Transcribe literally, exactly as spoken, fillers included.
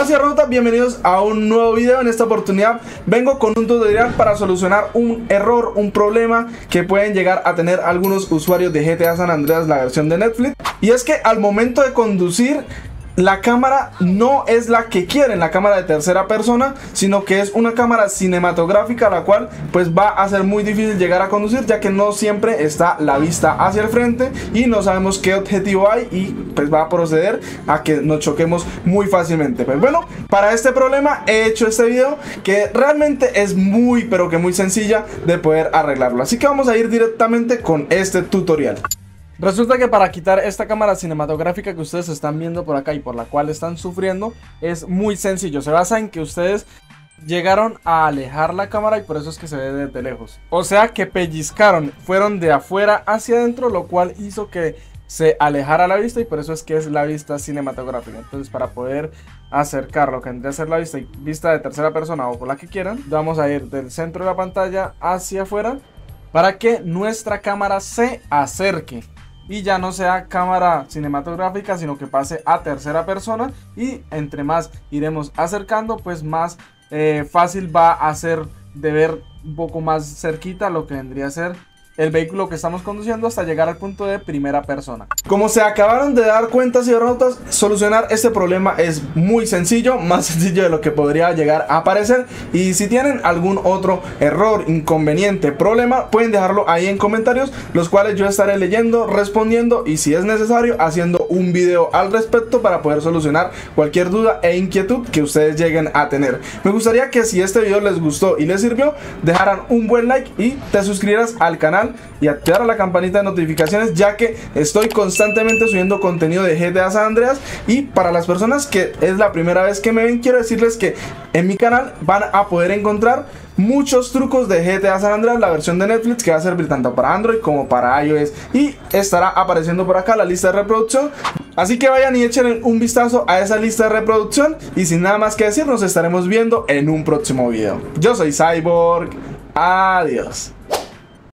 Buenas cibernotas, bienvenidos a un nuevo video. En esta oportunidad vengo con un tutorial para solucionar un error, un problema que pueden llegar a tener algunos usuarios de G T A San Andreas, la versión de Netflix. Y es que al momento de conducir, la cámara no es la que quieren, la cámara de tercera persona, sino que es una cámara cinematográfica, la cual pues va a ser muy difícil llegar a conducir, ya que no siempre está la vista hacia el frente y no sabemos qué objetivo hay, y pues va a proceder a que nos choquemos muy fácilmente. Pues bueno, para este problema he hecho este video que realmente es muy pero que muy sencilla de poder arreglarlo, así que vamos a ir directamente con este tutorial. Resulta que para quitar esta cámara cinematográfica que ustedes están viendo por acá y por la cual están sufriendo es muy sencillo. Se basa en que ustedes llegaron a alejar la cámara y por eso es que se ve desde lejos. O sea que pellizcaron, fueron de afuera hacia adentro, lo cual hizo que se alejara la vista y por eso es que es la vista cinematográfica. Entonces, para poder acercar lo que vendría a ser la vista y vista de tercera persona o por la que quieran, vamos a ir del centro de la pantalla hacia afuera para que nuestra cámara se acerque y ya no sea cámara cinematográfica, sino que pase a tercera persona. Y entre más iremos acercando, pues más eh, fácil va a ser de ver un poco más cerquita lo que vendría a ser el vehículo que estamos conduciendo hasta llegar al punto de primera persona. Como se acabaron de dar cuenta, cibernotas, solucionar este problema es muy sencillo, más sencillo de lo que podría llegar a parecer. Y si tienen algún otro error, inconveniente, problema, pueden dejarlo ahí en comentarios, los cuales yo estaré leyendo, respondiendo y si es necesario haciendo un video al respecto para poder solucionar cualquier duda e inquietud que ustedes lleguen a tener. Me gustaría que si este video les gustó y les sirvió, dejaran un buen like y te suscribieras al canal y activar la campanita de notificaciones, ya que estoy constantemente subiendo contenido de G T A San Andreas. Y para las personas que es la primera vez que me ven, quiero decirles que en mi canal van a poder encontrar muchos trucos de G T A San Andreas, la versión de Netflix, que va a servir tanto para Android como para iOS, y estará apareciendo por acá la lista de reproducción. Así que vayan y echen un vistazo a esa lista de reproducción, y sin nada más que decir, nos estaremos viendo en un próximo video. Yo soy Cyborg, adiós.